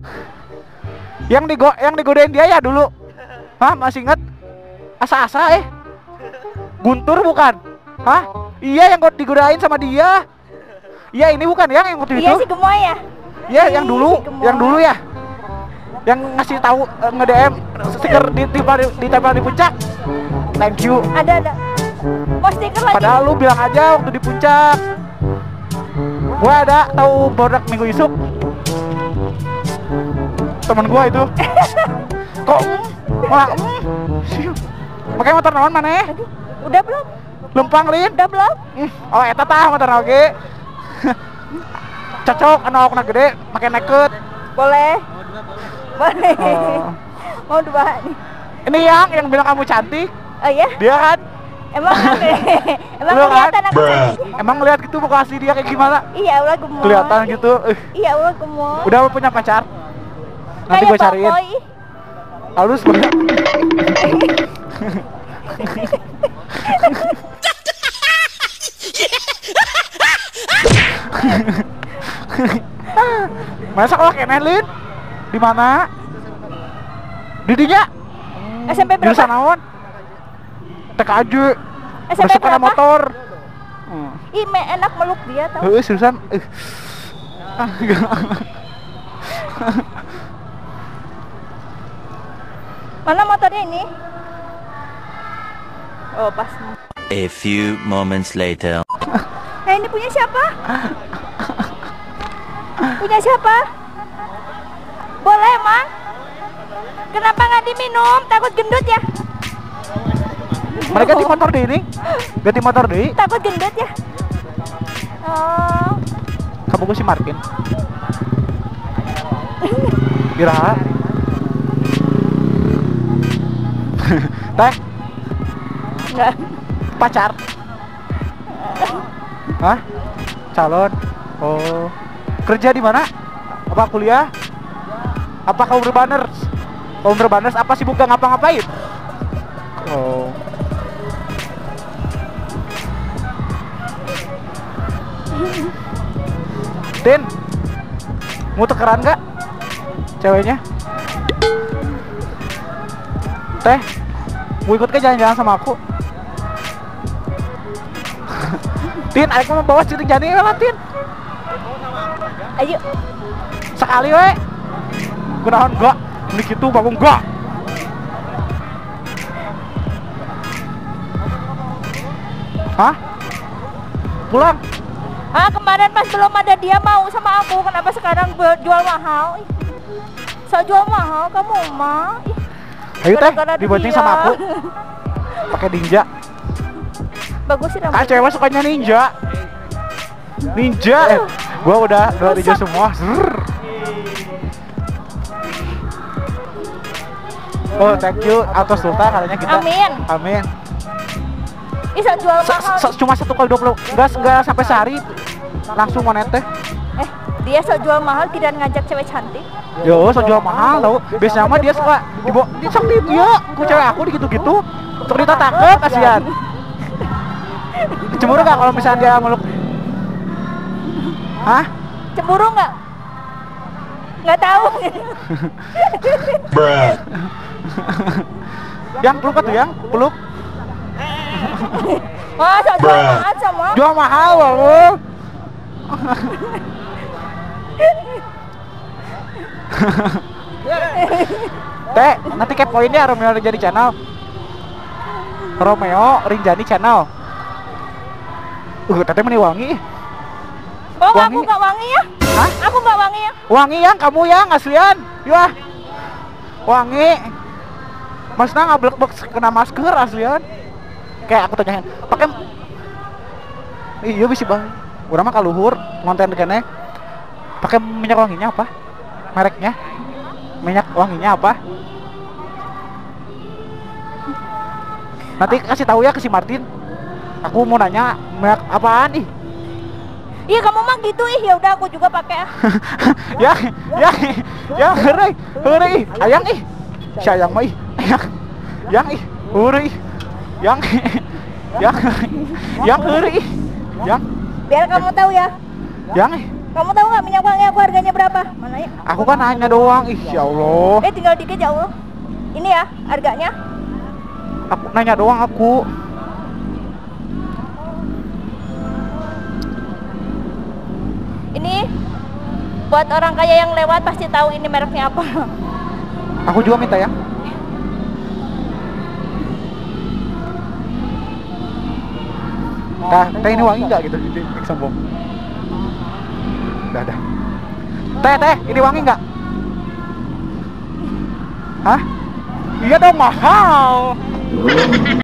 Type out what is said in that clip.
Yang digodain dia ya dulu. Hah, masih inget? Asa-asa Guntur bukan? Hah? Iya yang digodain sama dia. Iya ini bukan yang waktu itu? Iya si Gemoy ya? Iya yang dulu, ya. Yang ngasih tahu nge-DM stiker ditempel di puncak. Thank you. Ada. Mau stiker lagi? Padahal lu bilang aja waktu di puncak. Gua ada tahu bodak minggu isuk. Temen gua itu. Kok malah pakai motor naon mana? Udah belum? Lempang lin. Udah belum? Oh eta tah motor oge. Cocok anak gede pakai naked. Boleh. Oh. Mau dua nih. Ini yang bilang kamu cantik. Oh iya? Dia kan? Emang emang Lu kelihatan kan? aku cantik? Emang lihat gitu muka asli dia kayak gimana? Iya, ulah gemoy. Kelihatan gitu. Iya, ulah gemoy. Udah punya pacar? Nanti Kayak gue cariin. Boy. Halus banget. Masa kalau keneh Lin? Di mana? Didinya? SMP berapa? Jurusan naon? TKJ. SMP Masuk berapa? motor. Ih, enak meluk dia tau. Jurusan Mana motornya ini? Oh, pas. A few moments later. Ini punya siapa? Punya siapa? Boleh, Mang? Kenapa nggak diminum? Takut gendut ya? Mereka di motor deh ini. Ganti motor deh. Takut gendut ya? Oh. Kamu gue si Martin. Biraha. Teh. Enggak. Pacar. Hah? Calon. Oh. Kerja di mana? Apa kuliah? Apa kaum berbanners? Kaum berbanners apa sibuk gak ngapa-ngapain? Oh. Tin, mau tukeran gak? Ceweknya? Teh, mau ikut ke jalan-jalan sama aku? Tin, Aik mau bawa ciring jani lah Tin. Ayo. Sekali we. Kunaon gak? Ini gitu bangun gak? Hah? Pulang? Ah, kemarin pas belum ada dia mau sama aku, kenapa sekarang jual mahal? So jual mahal kamu mah. Ayo teh, Gara-gara dibonceng dia. sama aku. Pakai ninja. Bagus sih Kan rambutnya. cewek sukanya ninja. Ninja. Gua udah ninja semua. Zrrr. Oh, thank you atas Sultan katanya kita. Amin. Amin. Bisa jual mahal. Cuma 1 kali 20. Enggak sampai sehari. Langsung monet teh. Dia so jual mahal tidak ngajak cewek cantik. Yo, so jual mahal tau. Biasanya mah dia suka sok di dia. Ku cewek aku gitu-gitu. Sok ditatakeun kasihan. Cemburu gak kalau misalnya dia meluk? Hah? Cemburu nggak? Nggak tahu. Yang peluk tuh yang peluk. Wah, so jual mahal sama. Jual mahal loh. Teh, nanti kepoin ya Romeo Rinjani channel. Romeo Rinjani channel. Teteh meni wangi. Oh, Wangi. aku nggak wangi ya? Hah? Aku nggak wangi ya? Wangi yang kamu yang aslian. Yah. Wangi. Masna ngablek-blek kena masker aslian. Kayak aku tanyain, pakai iya bisa bang. Urang mah kaluhur ngonten kene. Pakai minyak wanginya apa? Mereknya? Minyak wanginya apa? Nanti kasih tahu ya ke si Martin. Aku mau nanya minyak apaan ih? Iya kamu mah gitu ya udah aku juga pakai. ya heureui ayang ih. Sayang mah ih. Yang ih, heureui. Yang heureui ih. Yang Biar kamu tahu ya. yang ih. Kamu tahu nggak minyak wangi aku harganya berapa? Mana ya? Aku kan nanya doang. Ih, ya Allah. Tinggal dikit ya Allah. Ini ya harganya. Aku nanya doang aku. Ini buat orang kaya yang lewat pasti tahu ini mereknya apa. Aku juga minta ya. Teh ini wangi nggak gitu? Jadi sombong. Dah. Teh, ini wangi nggak? Hah? Iya dong, mahal.